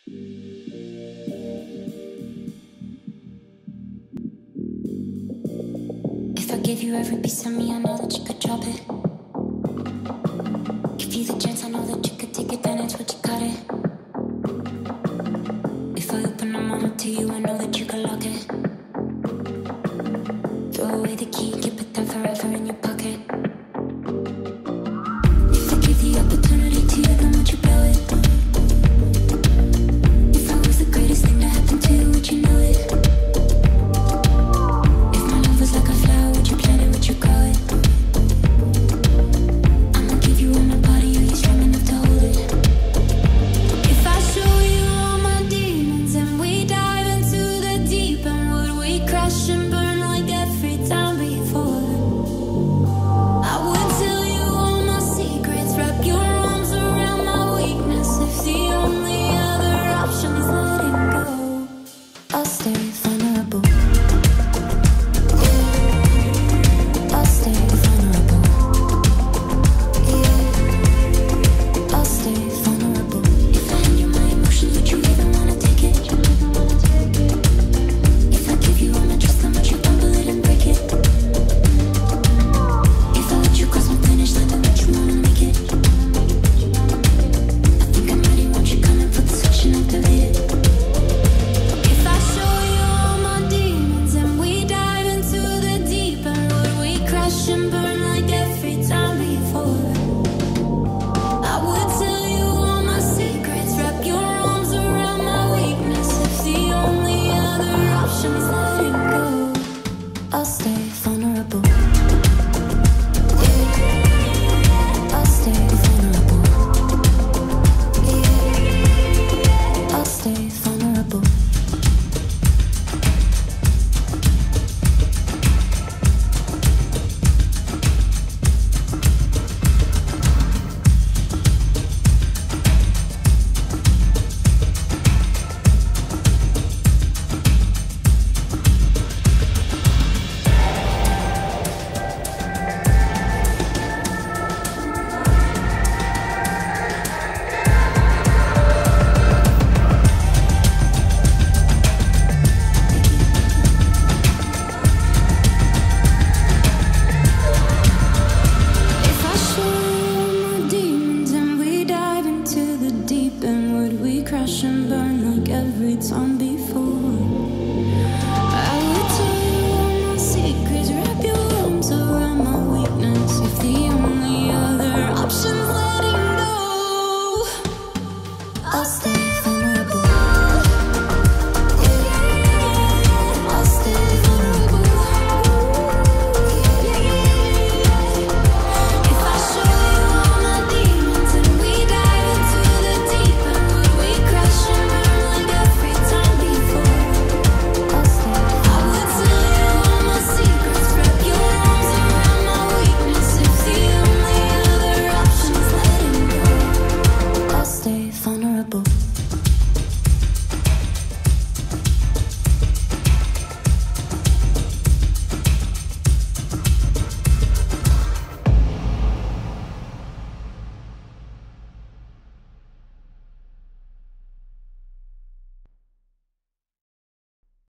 If I give you every piece of me, I know that you could drop it. Give you the chance, I know that you could take advantage, but you got it. If I open my mind to you, I know that you could lock it. Throw away the key, keep it there forever in your pocket. If I give the opportunity to you, then would you blow it? If I was the greatest thing to happen to you, would you know it? If my love was like a flower, would you plant it, would you grow it? I'ma give you all my body, are you strong enough to hold it? If I show you all my demons and we dive into the deep end, would we crash and burn like every time before? I would tell you all my secrets, wrap your arms around my weakness. If the only other option is letting go, I'll stay vulnerable. I'll stay vulnerable. Yeah, I'll stay vulnerable. If I hand you my emotions, would you even wanna take it? If I give you all my trust, then would you fumble it and break it? If I let you cross my finish line, then would you wanna make it? I think I'm ready, won't you come and put the switch and activate it? If I show you all my demons and we dive into the deep end, would we crash and burn like every time before? I would tell you all my secrets, wrap your arms around my weakness. If the only other option is letting go, I'll stay vulnerable. Yeah, I'll stay vulnerable. Yeah, I'll stay vulnerable. If I show you all my demons and we dive into the deep end, would we crash and burn like every time before? I would tell you all my secrets, wrap your arms around my weakness. If the only other option's letting go, I'll stay